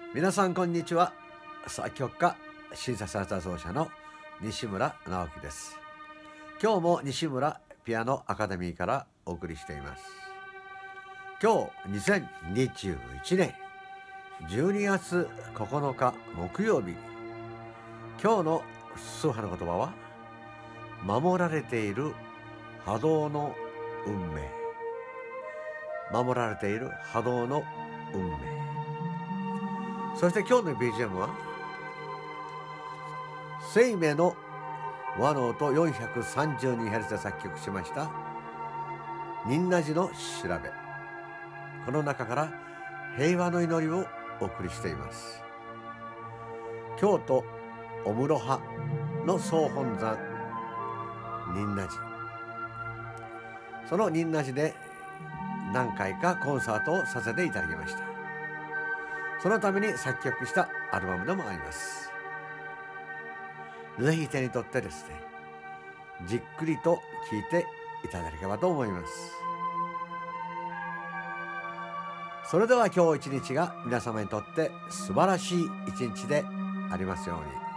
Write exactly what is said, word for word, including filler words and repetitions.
皆さんこんにちは。作曲家シンセサイザー奏者の西村直樹です。今日も西村ピアノアカデミーからお送りしています。今日にせんにじゅういちねんじゅうにがつここのか木曜日。今日の数派の言葉は守られている波動の運命。守られている波動の運命。そして今日の ビージーエム は生命の和の音 よんひゃくさんじゅうにヘルツ で作曲しました仁和寺の調べ。この中から平和の祈りをお送りしています。京都御室派の総本山仁和寺、その仁和寺で何回かコンサートをさせていただきました。そのために作曲したアルバムでもあります。ぜひ手に取ってですね、じっくりと聴いていただければと思います。それでは今日一日が皆様にとって素晴らしい一日でありますように。